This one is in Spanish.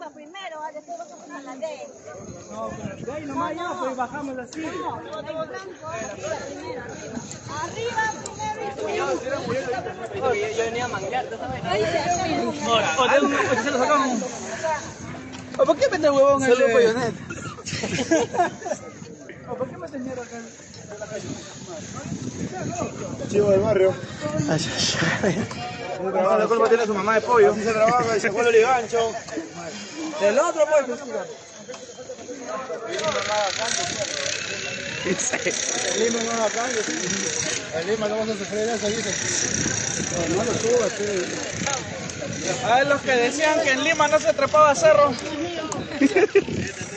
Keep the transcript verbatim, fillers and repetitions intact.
arriba primero, ah, después bajamos a la D. No, pero de ahí nomás ya, pues bajamos así. No, no, digo blanco, arriba primero, arriba. Arriba primero y Oye, yo venía a manguear, ¿tú sabes? ahí se hace. Ahora, o de un, o se lo sacamos. ¿O por qué mete huevón ese? Solo Poyonet. ¿O por qué mete mierda acá? Chivo del barrio. La culpa tiene su mamá de pollo. Así se trabaja y se cuela el gancho. Del otro, pues. El Lima no haga cambio. El Lima no vas a sufrir eso, dice. No, no lo subas, sí. A ver, los que decían que en Lima no se trepaba cerro.